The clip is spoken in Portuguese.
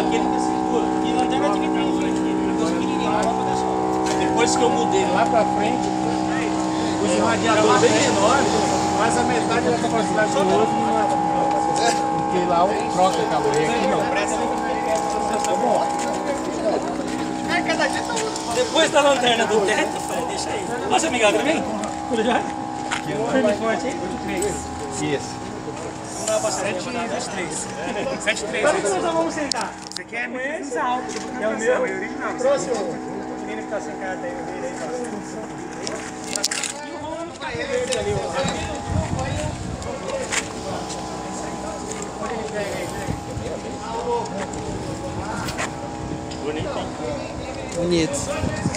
aquele que segura. E lanterna tinha que ter em frente dele. Ficou pequenininho, uma lâmpada só. Depois que eu mudei lá pra frente, os radiadores bem menores, mas a metade da capacidade do outro não é. Porque lá o troca acabou. Depois da lanterna do teto, deixa aí. Nossa, amiga, também? Tudo já? Firme forte aí? 3. Isso. Vamos dar pra 7 e 3. 7 e 3. Quando que nós vamos sentar? Você quer mais alto? É o meu? Original. Trouxe o menino que tá sem carta aí, eu virei e o Romulo fica verde ali, ó. Bonito.